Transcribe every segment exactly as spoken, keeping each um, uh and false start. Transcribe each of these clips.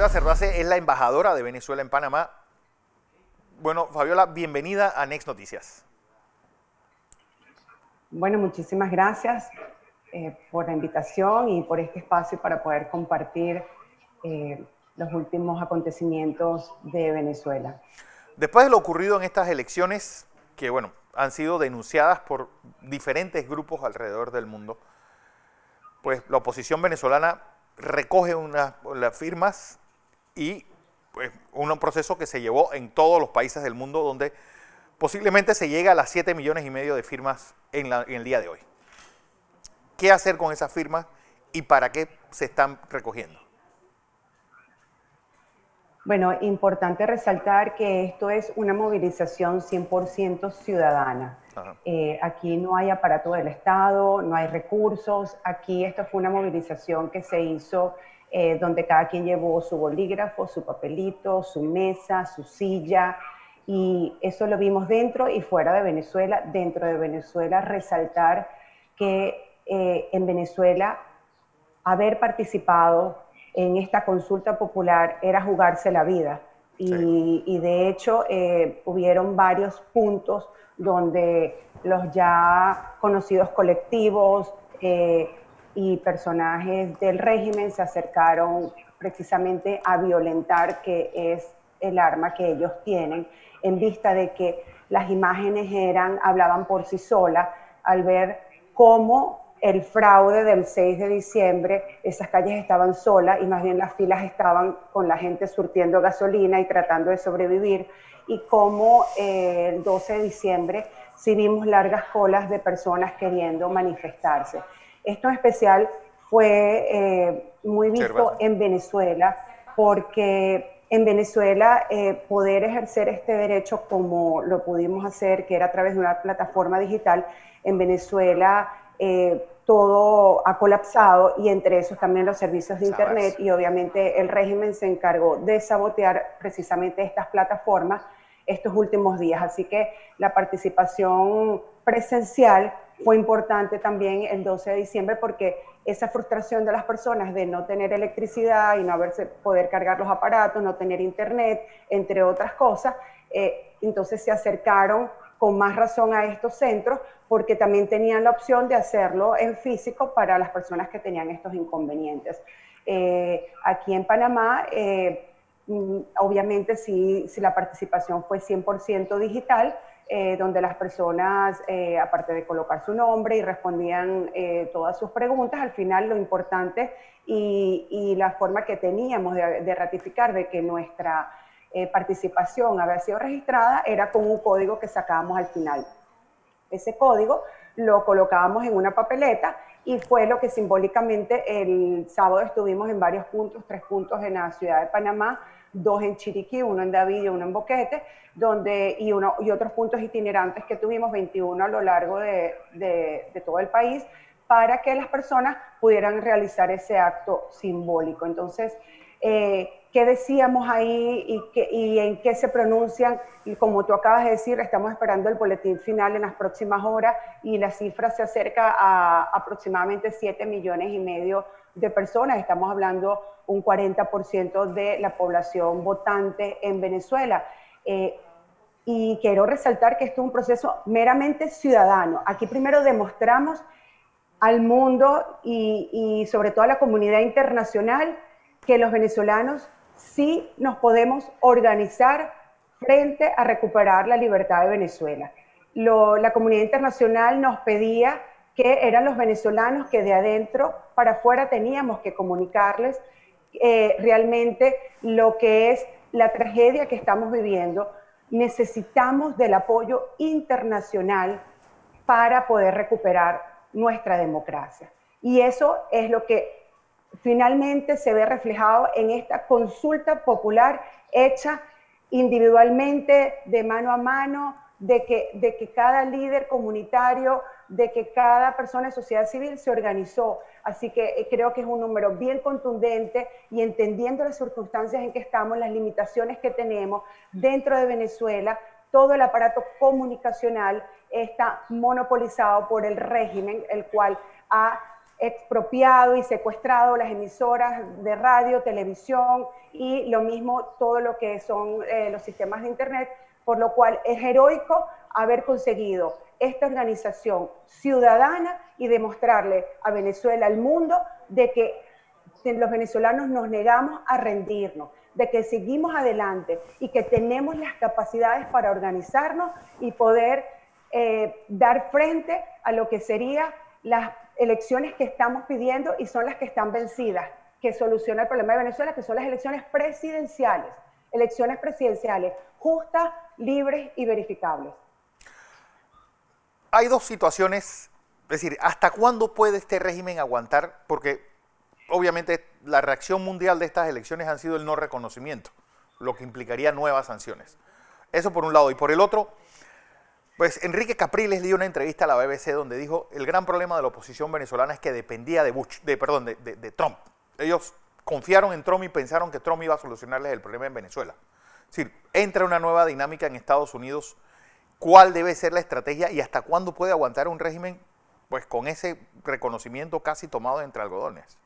Fabiola Cervase es la embajadora de Venezuela en Panamá. Bueno, Fabiola, bienvenida a Next Noticias. Bueno, muchísimas gracias eh, por la invitación y por este espacio para poder compartir eh, los últimos acontecimientos de Venezuela. Después de lo ocurrido en estas elecciones, que bueno, han sido denunciadas por diferentes grupos alrededor del mundo, pues la oposición venezolana recoge unas las firmas y pues un proceso que se llevó en todos los países del mundo, donde posiblemente se llega a las siete millones y medio de firmas en, la, en el día de hoy. ¿Qué hacer con esas firmas y para qué se están recogiendo? Bueno, importante resaltar que esto es una movilización cien por ciento ciudadana. Eh, aquí no hay aparato del Estado, no hay recursos. Aquí esto fue una movilización que se hizo eh, donde cada quien llevó su bolígrafo, su papelito, su mesa, su silla. Y eso lo vimos dentro y fuera de Venezuela. Dentro de Venezuela, resaltar que eh, en Venezuela haber participado en esta consulta popular era jugarse la vida. Y, sí. y de hecho, eh, hubieron varios puntos donde los ya conocidos colectivos eh, y personajes del régimen se acercaron precisamente a violentar, que es el arma que ellos tienen, en vista de que las imágenes eran, hablaban por sí solas, al ver cómo el fraude del seis de diciembre, esas calles estaban solas y más bien las filas estaban con la gente surtiendo gasolina y tratando de sobrevivir, y como eh, el doce de diciembre sí vimos largas colas de personas queriendo manifestarse. Esto en especial fue eh, muy visto en Venezuela, porque en Venezuela eh, poder ejercer este derecho como lo pudimos hacer, que era a través de una plataforma digital, en Venezuela eh, todo ha colapsado, y entre esos también los servicios de internet, y obviamente el régimen se encargó de sabotear precisamente estas plataformas estos últimos días. Así que la participación presencial fue importante también el doce de diciembre, porque esa frustración de las personas de no tener electricidad y no haberse, poder cargar los aparatos, no tener internet, entre otras cosas, eh, entonces se acercaron con más razón a estos centros, porque también tenían la opción de hacerlo en físico para las personas que tenían estos inconvenientes. Eh, aquí en Panamá, eh, obviamente sí, sí la participación fue cien por ciento digital, eh, donde las personas, eh, aparte de colocar su nombre y respondían eh, todas sus preguntas, al final lo importante y, y la forma que teníamos de, de ratificar de que nuestra eh, participación había sido registrada era con un código que sacábamos al final. Ese código lo colocábamos en una papeleta y fue lo que simbólicamente el sábado estuvimos en varios puntos, tres puntos en la ciudad de Panamá, dos en Chiriquí, uno en David y uno en Boquete, donde, y, uno, y otros puntos itinerantes que tuvimos, veintiuno a lo largo de, de, de todo el país, para que las personas pudieran realizar ese acto simbólico. Entonces, eh, ¿qué decíamos ahí y, qué, y en qué se pronuncian? Y como tú acabas de decir, estamos esperando el boletín final en las próximas horas y la cifra se acerca a aproximadamente siete millones y medio de personas. Estamos hablando un cuarenta por ciento de la población votante en Venezuela. Eh, y quiero resaltar que esto es un proceso meramente ciudadano. Aquí primero demostramos al mundo y, y sobre todo a la comunidad internacional que los venezolanos sí nos podemos organizar frente a recuperar la libertad de Venezuela. Lo, la comunidad internacional nos pedía que eran los venezolanos que de adentro para afuera teníamos que comunicarles eh, realmente lo que es la tragedia que estamos viviendo. Necesitamos del apoyo internacional para poder recuperar nuestra democracia. Y eso es lo que finalmente se ve reflejado en esta consulta popular hecha individualmente, de mano a mano, de que, de que cada líder comunitario, de que cada persona de sociedad civil se organizó. Así que creo que es un número bien contundente, y entendiendo las circunstancias en que estamos, las limitaciones que tenemos dentro de Venezuela, todo el aparato comunicacional está monopolizado por el régimen, el cual ha expropiado y secuestrado las emisoras de radio, televisión y lo mismo todo lo que son eh, los sistemas de internet, por lo cual es heroico haber conseguido esta organización ciudadana y demostrarle a Venezuela, al mundo, de que los venezolanos nos negamos a rendirnos, de que seguimos adelante y que tenemos las capacidades para organizarnos y poder eh, dar frente a lo que serían las elecciones que estamos pidiendo y son las que están vencidas, que soluciona el problema de Venezuela, que son las elecciones presidenciales, elecciones presidenciales justas, libres y verificables. Hay dos situaciones, es decir, ¿hasta cuándo puede este régimen aguantar? Porque obviamente la reacción mundial de estas elecciones han sido el no reconocimiento, lo que implicaría nuevas sanciones. Eso por un lado. Y por el otro, pues Enrique Capriles dio una entrevista a la B B C donde dijo el gran problema de la oposición venezolana es que dependía de, Bush, de, perdón, de, de, de Trump. Ellos confiaron en Trump y pensaron que Trump iba a solucionarles el problema en Venezuela. Es decir, entra una nueva dinámica en Estados Unidos. ¿Cuál debe ser la estrategia y hasta cuándo puede aguantar un régimen pues con ese reconocimiento casi tomado entre algodones?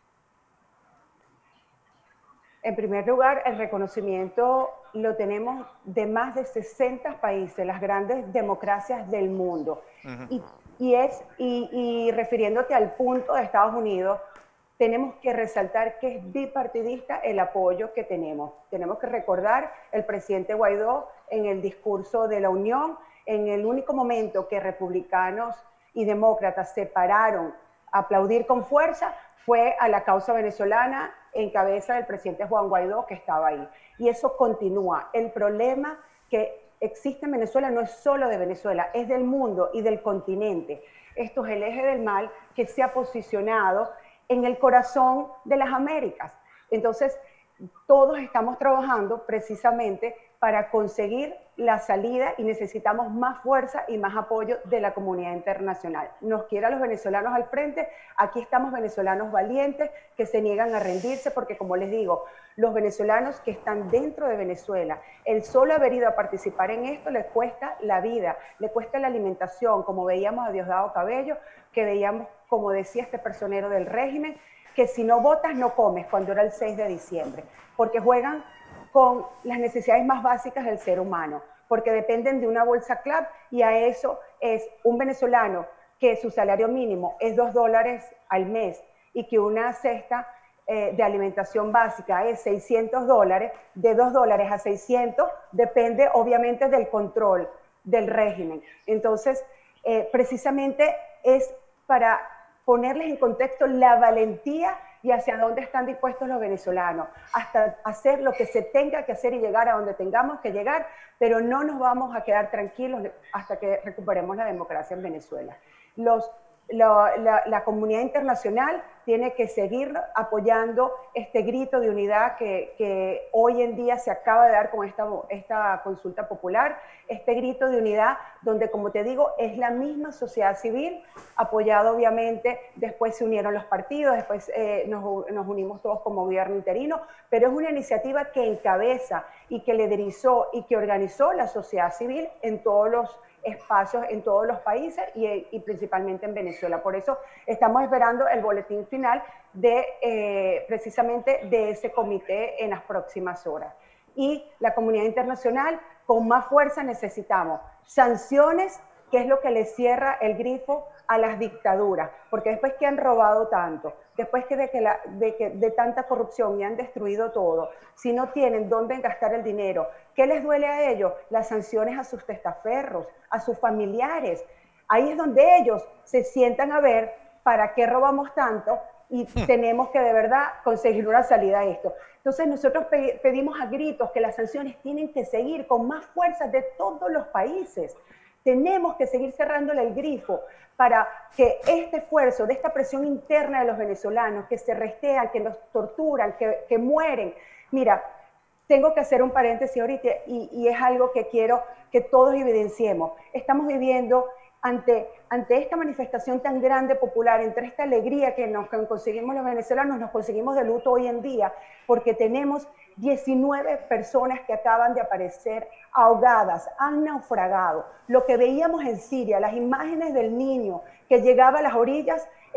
En primer lugar, el reconocimiento lo tenemos de más de sesenta países, las grandes democracias del mundo. Uh-huh. y, y, es, y, y refiriéndote al punto de Estados Unidos, tenemos que resaltar que es bipartidista el apoyo que tenemos. Tenemos que recordar el presidente Guaidó en el discurso de la Unión, en el único momento que republicanos y demócratas se pararon a aplaudir con fuerza, fue a la causa venezolana en cabeza del presidente Juan Guaidó, que estaba ahí. Y eso continúa. El problema que existe en Venezuela no es solo de Venezuela, es del mundo y del continente. Esto es el eje del mal que se ha posicionado en el corazón de las Américas. Entonces, todos estamos trabajando precisamente para conseguir la salida y necesitamos más fuerza y más apoyo de la comunidad internacional. Nos quiera los venezolanos al frente, aquí estamos venezolanos valientes que se niegan a rendirse porque, como les digo, los venezolanos que están dentro de Venezuela, el solo haber ido a participar en esto les cuesta la vida, le cuesta la alimentación, como veíamos a Diosdado Cabello, que veíamos, como decía este personero del régimen, que si no votas no comes, cuando era el seis de diciembre, porque juegan con las necesidades más básicas del ser humano, porque dependen de una bolsa CLAP y a eso es un venezolano que su salario mínimo es dos dólares al mes y que una cesta eh, de alimentación básica es seiscientos dólares, de dos dólares a seiscientos depende obviamente del control del régimen. Entonces, eh, precisamente es para ponerles en contexto la valentía y hacia dónde están dispuestos los venezolanos, hasta hacer lo que se tenga que hacer y llegar a donde tengamos que llegar, pero no nos vamos a quedar tranquilos hasta que recuperemos la democracia en Venezuela. Los, la, la, la comunidad internacional tiene que seguir apoyando este grito de unidad que, que hoy en día se acaba de dar con esta, esta consulta popular, este grito de unidad donde, como te digo, es la misma sociedad civil, apoyado obviamente, después se unieron los partidos, después eh, nos, nos unimos todos como gobierno interino, pero es una iniciativa que encabeza y que liderizó y que organizó la sociedad civil en todos los espacios, en todos los países y, y principalmente en Venezuela. Por eso estamos esperando el boletín final de eh, precisamente de ese comité en las próximas horas. Y la comunidad internacional, con más fuerza necesitamos sanciones, que es lo que le cierra el grifo a las dictaduras, porque después que han robado tanto, después que de, que la, de, que de tanta corrupción y han destruido todo, si no tienen dónde gastar el dinero, ¿qué les duele a ellos? Las sanciones a sus testaferros, a sus familiares. Ahí es donde ellos se sientan a ver para qué robamos tanto y tenemos que de verdad conseguir una salida a esto. Entonces nosotros pe pedimos a gritos que las sanciones tienen que seguir con más fuerza de todos los países. Tenemos que seguir cerrándole el grifo para que este esfuerzo, de esta presión interna de los venezolanos, que se restean, que nos torturan, que, que mueren. Mira, tengo que hacer un paréntesis ahorita y, y es algo que quiero que todos evidenciemos. Estamos viviendo ante, ante esta manifestación tan grande popular, entre esta alegría que nos que conseguimos los venezolanos, nos conseguimos de luto hoy en día, porque tenemos diecinueve personas que acaban de aparecer ahogadas, han naufragado. Lo que veíamos en Siria, las imágenes del niño que llegaba a las orillas, en las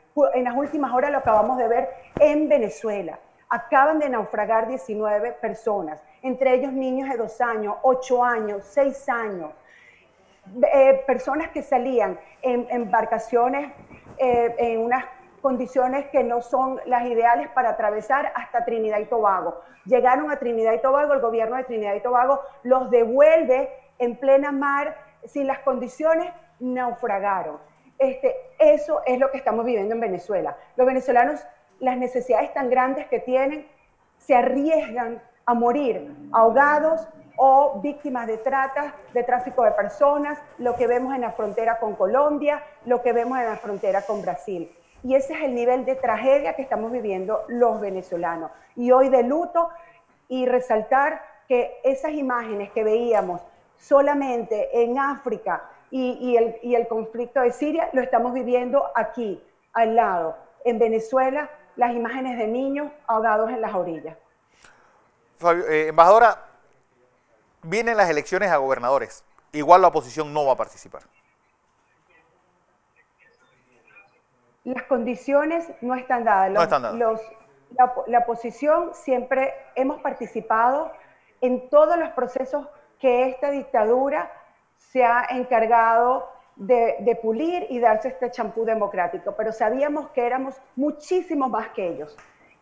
En las últimas horas lo acabamos de ver en Venezuela. Acaban de naufragar diecinueve personas, entre ellos niños de dos años, ocho años, seis años. Eh, personas que salían en embarcaciones eh, en unas condiciones que no son las ideales para atravesar hasta Trinidad y Tobago. Llegaron a Trinidad y Tobago, el gobierno de Trinidad y Tobago los devuelve en plena mar, sin las condiciones, naufragaron. Este, eso es lo que estamos viviendo en Venezuela. Los venezolanos, las necesidades tan grandes que tienen, se arriesgan a morir ahogados o víctimas de trata, de tráfico de personas, lo que vemos en la frontera con Colombia, lo que vemos en la frontera con Brasil. Y ese es el nivel de tragedia que estamos viviendo los venezolanos. Y hoy de luto, y resaltar que esas imágenes que veíamos solamente en África y, y, el, y el conflicto de Siria, lo estamos viviendo aquí, al lado, en Venezuela, las imágenes de niños ahogados en las orillas. Fabio, eh, embajadora, vienen las elecciones a gobernadores. Igual la oposición no va a participar. Las condiciones no están dadas. Los, no están dadas. Los, la, la oposición siempre hemos participado en todos los procesos que esta dictadura se ha encargado de, de pulir y darse este champú democrático, pero sabíamos que éramos muchísimo más que ellos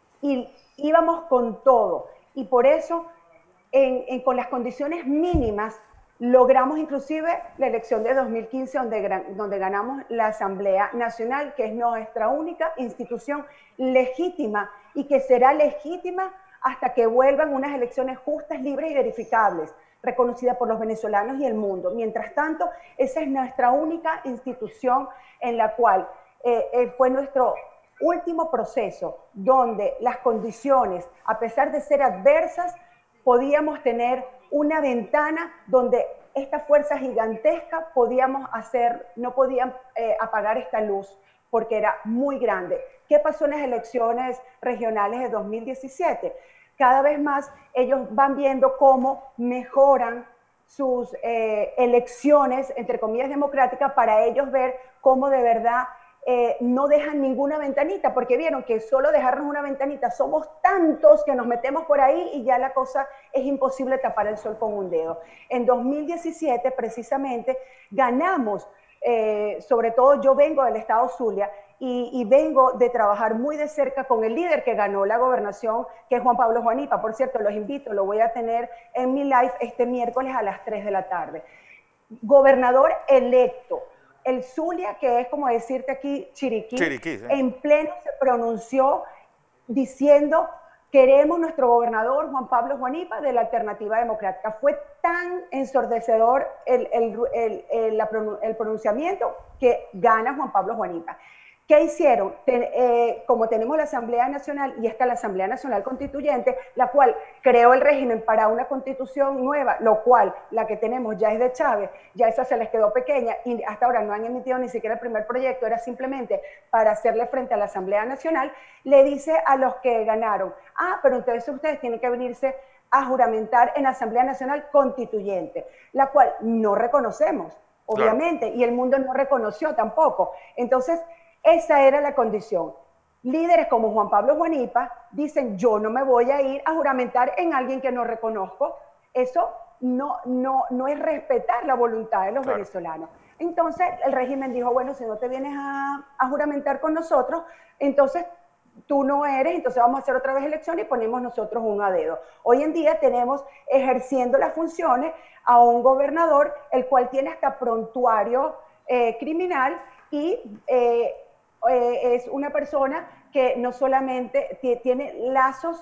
y íbamos con todo, y por eso en, en, con las condiciones mínimas logramos inclusive la elección de dos mil quince, donde, donde ganamos la Asamblea Nacional, que es nuestra única institución legítima y que será legítima hasta que vuelvan unas elecciones justas, libres y verificables, reconocida por los venezolanos y el mundo. Mientras tanto, esa es nuestra única institución en la cual eh, eh, fue nuestro último proceso, donde las condiciones, a pesar de ser adversas, podíamos tener una ventana donde esta fuerza gigantesca podíamos hacer, no podían eh, apagar esta luz porque era muy grande. ¿Qué pasó en las elecciones regionales de dos mil diecisiete? Cada vez más ellos van viendo cómo mejoran sus eh, elecciones, entre comillas, democráticas, para ellos ver cómo de verdad eh, no dejan ninguna ventanita, porque vieron que solo dejarnos una ventanita, somos tantos que nos metemos por ahí y ya la cosa es imposible tapar el sol con un dedo. En dos mil diecisiete, precisamente, ganamos, eh, sobre todo yo vengo del estado Zulia, Y, y vengo de trabajar muy de cerca con el líder que ganó la gobernación, que es Juan Pablo Juanipa. Por cierto, los invito, lo voy a tener en mi live este miércoles a las tres de la tarde. Gobernador electo. El Zulia, que es como decirte aquí Chiriquí, Chiriquí, sí. En pleno se pronunció diciendo: queremos nuestro gobernador Juan Pablo Juanipa de la Alternativa Democrática. Fue tan ensordecedor el, el, el, el, la, el pronunciamiento que gana Juan Pablo Juanipa. ¿Qué hicieron? Ten, eh, como tenemos la Asamblea Nacional, y esta es la Asamblea Nacional Constituyente, la cual creó el régimen para una constitución nueva, lo cual la que tenemos ya es de Chávez, ya esa se les quedó pequeña y hasta ahora no han emitido ni siquiera el primer proyecto, era simplemente para hacerle frente a la Asamblea Nacional. Le dice a los que ganaron: ah, pero entonces ustedes tienen que venirse a juramentar en la Asamblea Nacional Constituyente, la cual no reconocemos, obviamente, claro. Y el mundo no reconoció tampoco. Entonces, esa era la condición. Líderes como Juan Pablo Juanipa dicen: yo no me voy a ir a juramentar en alguien que no reconozco. Eso no, no, no es respetar la voluntad de los claro. venezolanos. Entonces el régimen dijo: bueno, si no te vienes a, a juramentar con nosotros, entonces tú no eres, entonces vamos a hacer otra vez elección y ponemos nosotros uno a dedo. Hoy en día tenemos ejerciendo las funciones a un gobernador, el cual tiene hasta prontuario eh, criminal y... Eh, Eh, es una persona que no solamente tiene lazos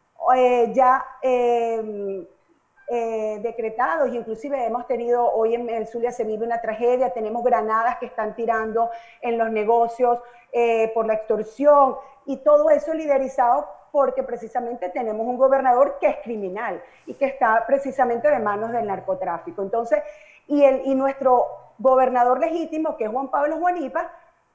eh, ya eh, eh, decretados, inclusive hemos tenido, hoy en el Zulia se vive una tragedia, tenemos granadas que están tirando en los negocios eh, por la extorsión, y todo eso liderizado porque precisamente tenemos un gobernador que es criminal y que está precisamente de manos del narcotráfico. Entonces, y, el, y nuestro gobernador legítimo, que es Juan Pablo Juanipa,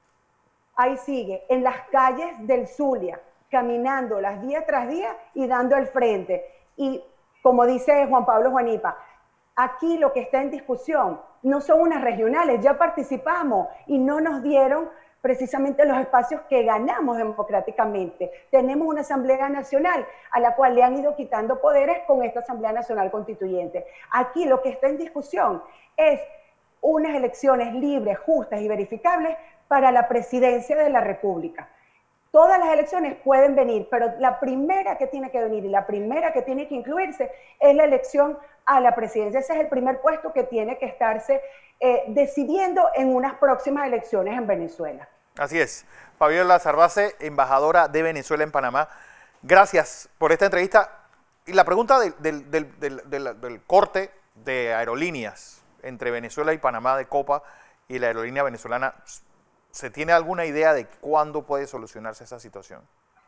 ahí sigue, en las calles del Zulia, caminándolas día tras día y dando el frente. Y como dice Juan Pablo Juanipa, aquí lo que está en discusión no son unas regionales, ya participamos y no nos dieron precisamente los espacios que ganamos democráticamente. Tenemos una Asamblea Nacional a la cual le han ido quitando poderes con esta Asamblea Nacional Constituyente. Aquí lo que está en discusión es unas elecciones libres, justas y verificables para la presidencia de la República. Todas las elecciones pueden venir, pero la primera que tiene que venir y la primera que tiene que incluirse es la elección a la presidencia. Ese es el primer puesto que tiene que estarse eh, decidiendo en unas próximas elecciones en Venezuela. Así es. Fabiola Sarbace, embajadora de Venezuela en Panamá. Gracias por esta entrevista. Y la pregunta del, del, del, del, del, del corte de aerolíneas entre Venezuela y Panamá de Copa y la aerolínea venezolana, ¿se tiene alguna idea de cuándo puede solucionarse esa situación?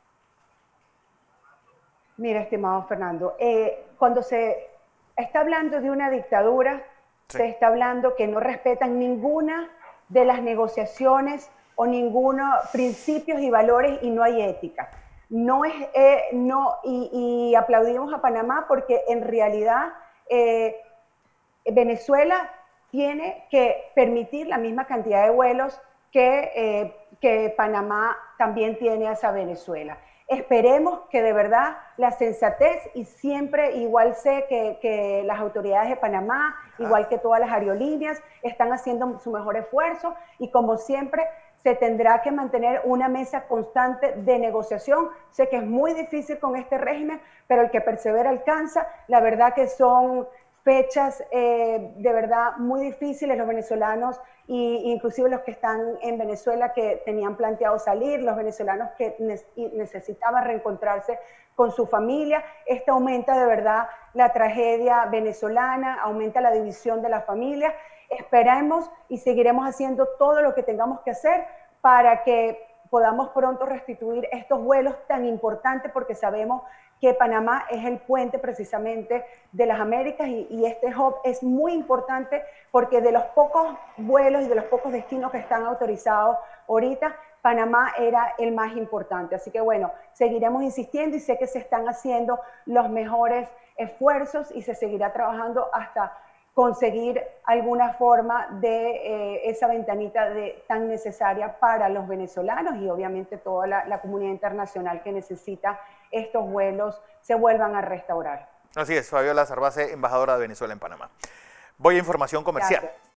Mira, estimado Fernando, eh, cuando se está hablando de una dictadura, sí, se está hablando que no respetan ninguna de las negociaciones o ningunos principios y valores y no hay ética. No es, eh, no, y, y aplaudimos a Panamá porque en realidad eh, Venezuela tiene que permitir la misma cantidad de vuelos que, eh, que Panamá también tiene hacia Venezuela. Esperemos que de verdad la sensatez, y siempre igual sé que, que las autoridades de Panamá, igual que todas las aerolíneas, están haciendo su mejor esfuerzo y como siempre se tendrá que mantener una mesa constante de negociación. Sé que es muy difícil con este régimen, pero el que persevera alcanza. La verdad que son fechas eh, de verdad muy difíciles. Los venezolanos, y inclusive los que están en Venezuela que tenían planteado salir, los venezolanos que ne necesitaban reencontrarse con su familia. Esto aumenta de verdad la tragedia venezolana, aumenta la división de la familia. Esperemos y seguiremos haciendo todo lo que tengamos que hacer para que podamos pronto restituir estos vuelos tan importantes, porque sabemos que Panamá es el puente precisamente de las Américas y, y este hub es muy importante porque de los pocos vuelos y de los pocos destinos que están autorizados ahorita, Panamá era el más importante. Así que bueno, seguiremos insistiendo y sé que se están haciendo los mejores esfuerzos y se seguirá trabajando hasta conseguir alguna forma de eh, esa ventanita de, tan necesaria para los venezolanos y obviamente toda la, la comunidad internacional que necesita estos vuelos se vuelvan a restaurar. Así es, Fabiola Sarbace, embajadora de Venezuela en Panamá. Voy a información comercial. Gracias.